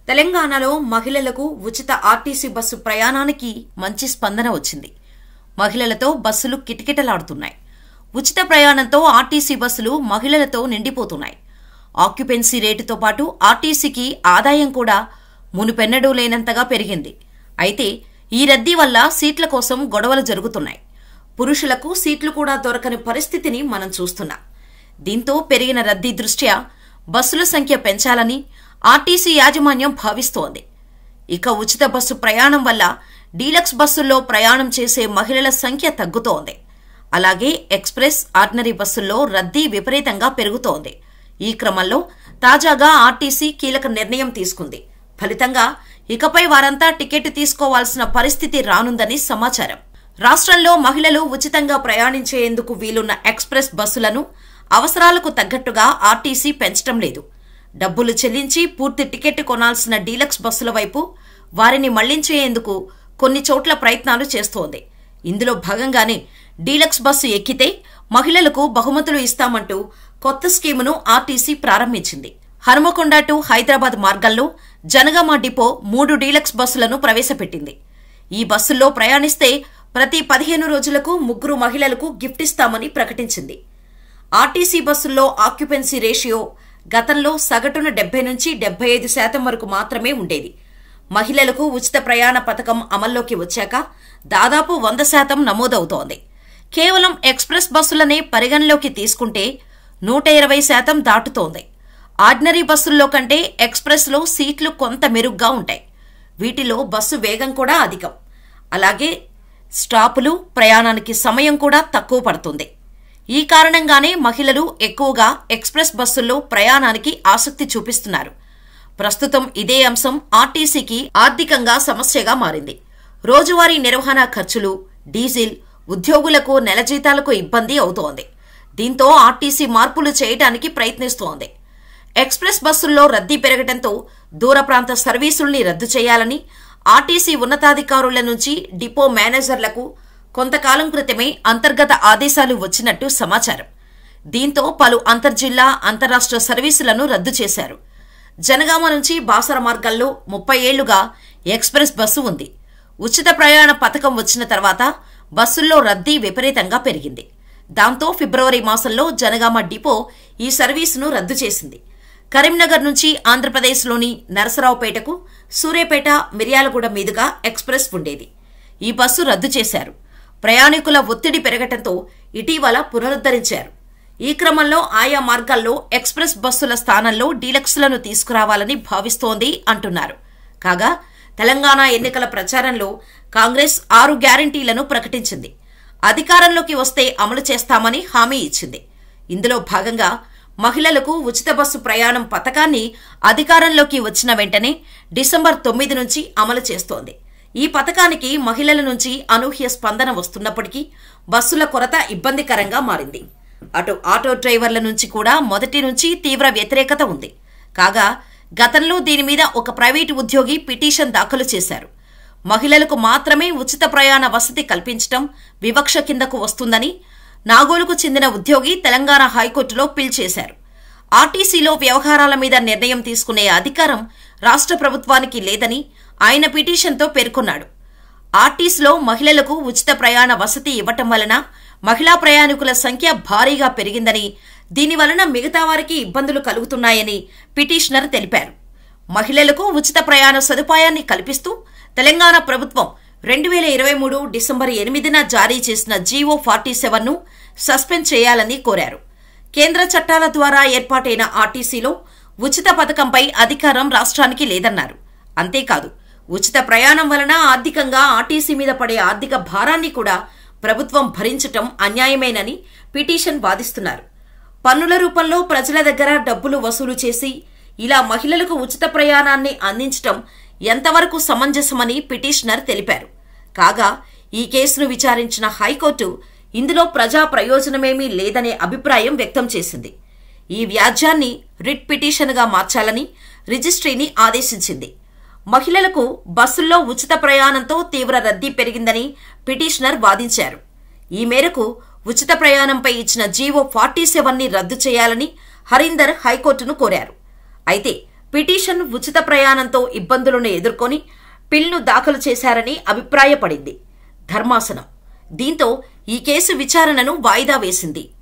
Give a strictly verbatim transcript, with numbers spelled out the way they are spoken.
తెలంగాణలో మహిళలకు ఉచిత ఆర్టీసీ బస్సు ప్రయాణానికి మంచి స్పందన వచ్చింది. మహిళలతో బస్సులు కిటకిటలాడుతున్నాయి. ఉచిత ప్రయాణంతో ఆర్టీసీ బస్సులు మహిళలతో నిండిపోతున్నాయి. ఆక్యుపెన్సీ రేటుతో పాటు ఆర్టీసీకి ఆదాయం కూడా మునుపెన్నడూ లేనంతగా పెరిగింది. అయితే ఈ రద్దీ వల్ల సీట్ల కోసం గొడవలు జరుగుతున్నాయి. పురుషులకు సీట్లు కూడా దొరకని పరిస్థితిని మనం చూస్తున్నాం. దీంతో పెరిగిన రద్దీ దృష్ట్యా బస్సుల సంఖ్య పెంచాలని ఆర్టీసీ యాజమాన్యం భావిస్తోంది. ఇక ఉచిత బస్సు ప్రయాణం వల్ల డీలక్స్ బస్సుల్లో ప్రయాణం చేసే మహిళల సంఖ్య తగ్గుతోంది. అలాగే ఎక్స్ప్రెస్, ఆర్డినరీ బస్సుల్లో రద్దీ విపరీతంగా పెరుగుతోంది. ఈ క్రమంలో తాజాగా ఆర్టీసీ కీలక నిర్ణయం తీసుకుంది. ఫలితంగా ఇకపై వారంతా టికెట్ తీసుకోవాల్సిన పరిస్థితి రానుందని సమాచారం. రాష్ట్రంలో మహిళలు ఉచితంగా ప్రయాణించేందుకు వీలున్న ఎక్స్ప్రెస్ బస్సులను అవసరాలకు తగ్గట్టుగా ఆర్టీసీ పెంచడం లేదు. డబ్బులు చెల్లించి పూర్తి టికెట్ కొనాల్సిన డీలక్స్ బస్సుల వైపు వారిని మళ్లించేందుకు కొన్ని చోట్ల ప్రయత్నాలు చేస్తోంది. ఇందులో భాగంగానే డీలక్స్ బస్సు ఎక్కితే మహిళలకు బహుమతులు ఇస్తామంటూ కొత్త స్కీమును ఆర్టీసీ ప్రారంభించింది. హనుమకొండ టు హైదరాబాద్ మార్గంలో జనగామ డిపో మూడు డీలక్స్ బస్సులను ప్రవేశపెట్టింది. ఈ బస్సుల్లో ప్రయాణిస్తే ప్రతి పదిహేను రోజులకు ముగ్గురు మహిళలకు గిఫ్ట్ ఇస్తామని ప్రకటించింది. ఆర్టీసీ బస్సుల్లో ఆక్యుపెన్సీ రేషియో గతంలో సగటున డెబ్బై నుంచి డెబ్బై ఐదు శాతం వరకు మాత్రమే ఉండేది. మహిళలకు ఉచిత ప్రయాణ పథకం అమల్లోకి వచ్చాక దాదాపు వంద శాతం నమోదవుతోంది. కేవలం ఎక్స్ప్రెస్ బస్సులనే పరిగణలోకి తీసుకుంటే నూట ఇరవై శాతం దాటుతోంది. ఆర్డినరీ బస్సుల్లో కంటే ఎక్స్ప్రెస్లో సీట్లు కొంత మెరుగ్గా ఉంటాయి. వీటిలో బస్సు వేగం కూడా అధికం. అలాగే స్టాపులు, ప్రయాణానికి సమయం కూడా తక్కువ పడుతుంది. ఈ కారణంగానే మహిళలు ఎక్కువగా ఎక్స్ప్రెస్ బస్సుల్లో ప్రయాణానికి ఆసక్తి చూపిస్తున్నారు. ప్రస్తుతం ఇదే అంశం ఆర్టీసీకి ఆర్థికంగా సమస్యగా మారింది. రోజువారీ నిర్వహణ ఖర్చులు, డీజిల్, ఉద్యోగులకు నెల జీతాలకు ఇబ్బంది అవుతోంది. దీంతో ఆర్టీసీ మార్పులు చేయడానికి ప్రయత్నిస్తోంది. ఎక్స్ప్రెస్ బస్సుల్లో రద్దీ పెరగడంతో దూర ప్రాంత సర్వీసుల్ని రద్దు చేయాలని ఆర్టీసీ ఉన్నతాధికారుల నుంచి డిపో మేనేజర్లకు కొంతకాలం క్రితమే అంతర్గత ఆదేశాలు వచ్చినట్టు సమాచారం. దీంతో పలు అంతర్జిల్లా, అంతరాష్ట్ర సర్వీసులను రద్దు చేశారు. జనగామ నుంచి బాసర మార్గంలో ముప్పై ఏళ్లుగా ఎక్స్ప్రెస్ బస్సు ఉంది. ఉచిత ప్రయాణ పథకం వచ్చిన తర్వాత బస్సుల్లో రద్దీ విపరీతంగా పెరిగింది. దాంతో ఫిబ్రవరి మాసంలో జనగామ డిపో ఈ సర్వీసును రద్దు చేసింది. కరీంనగర్ నుంచి ఆంధ్రప్రదేశ్లోని నరసరావుపేటకు, సూర్యాపేట, మిర్యాలగూడ మీదుగా ఎక్స్ప్రెస్ ఉండేది. ఈ బస్సు రద్దు చేశారు. ప్రయాణికుల ఒత్తిడి పెరగటంతో ఇటీవల పునరుద్ధరించారు. ఈ క్రమంలో ఆయా మార్గాల్లో ఎక్స్ప్రెస్ బస్సుల స్థానంలో డీలక్స్లను తీసుకురావాలని భావిస్తోంది అంటున్నారు. కాగా తెలంగాణ ఎన్నికల ప్రచారంలో కాంగ్రెస్ ఆరు గ్యారంటీలను ప్రకటించింది. అధికారంలోకి వస్తే అమలు చేస్తామని హామీ ఇచ్చింది. ఇందులో భాగంగా మహిళలకు ఉచిత బస్సు ప్రయాణం పథకాన్ని అధికారంలోకి వచ్చిన వెంటనే డిసెంబర్ తొమ్మిది నుంచి అమలు చేస్తోంది. ఈ పథకానికి మహిళల నుంచి అనూహ్య స్పందన వస్తున్నప్పటికీ బస్సుల కొరత ఇబ్బందికరంగా మారింది. అటు ఆటో డ్రైవర్ల నుంచి కూడా మొదటి నుంచి తీవ్ర వ్యతిరేకత ఉంది. కాగా గతంలో దీని మీద ఒక ప్రైవేటు ఉద్యోగి పిటిషన్ దాఖలు చేశారు. మహిళలకు మాత్రమే ఉచిత ప్రయాణ వసతి కల్పించడం వివక్ష కిందకు వస్తుందని నాగోలుకు చెందిన ఉద్యోగి తెలంగాణ హైకోర్టులో పిల్ చేశారు. ఆర్టీసీలో వ్యవహారాల మీద నిర్ణయం తీసుకునే అధికారం రాష్ట్ర ప్రభుత్వానికి లేదని ఆయన పిటిషన్తో పేర్కొన్నాడు. ఆర్టీసీలో మహిళలకు ఉచిత ప్రయాణ వసతి ఇవ్వటం వలన మహిళా ప్రయాణికుల సంఖ్య భారీగా పెరిగిందని, దీనివలన మిగతా వారికి ఇబ్బందులు కలుగుతున్నాయని పిటిషనర్ తెలిపారు. మహిళలకు ఉచిత ప్రయాణ సదుపాయాన్ని కల్పిస్తూ తెలంగాణ ప్రభుత్వం రెండు వేల ఇరవై మూడు డిసెంబర్ ఎనిమిదిన జారీ చేసిన జీవో ఫార్టీ సెవెన్ ను సస్పెండ్ చేయాలని కోరారు. కేంద్ర చట్టాల ద్వారా ఏర్పాటైన ఆర్టీసీలో ఉచిత పథకంపై అధికారం రాష్ట్రానికి లేదన్నారు. అంతేకాదు, ఉచిత ప్రయాణం వలన ఆర్థికంగా ఆర్టీసీ మీద పడే ఆర్థిక భారాన్ని కూడా ప్రభుత్వం భరించటం అన్యాయమేనని పిటిషన్ వాదిస్తున్నారు. పన్నుల రూపంలో ప్రజల దగ్గర డబ్బులు వసూలు చేసి ఇలా మహిళలకు ఉచిత ప్రయాణాన్ని అందించటం ఎంతవరకు సమంజసమని పిటిషనర్ తెలిపారు. కాగా ఈ కేసును విచారించిన హైకోర్టు ఇందులో ప్రజా ప్రయోజనమేమీ లేదనే అభిప్రాయం వ్యక్తం చేసింది. ఈ వ్యాజ్యాన్ని రిట్ పిటిషన్గా మార్చాలని రిజిస్ట్రీని ఆదేశించింది. మహిళలకు బస్సుల్లో ఉచిత ప్రయాణంతో తీవ్ర రద్దీ పెరిగిందని పిటిషనర్ వాదించారు. ఈ మేరకు ఉచిత ప్రయాణంపై ఇచ్చిన జీవో ఫార్టీ సెవెన్ ని రద్దు చేయాలని హరీందర్ హైకోర్టును కోరారు. అయితే పిటిషన్ ఉచిత ప్రయాణంతో ఇబ్బందులను ఎదుర్కొని పిల్ను దాఖలు చేశారని అభిప్రాయపడింది ధర్మాసనం. దీంతో ఈ కేసు విచారణను వాయిదా వేసింది.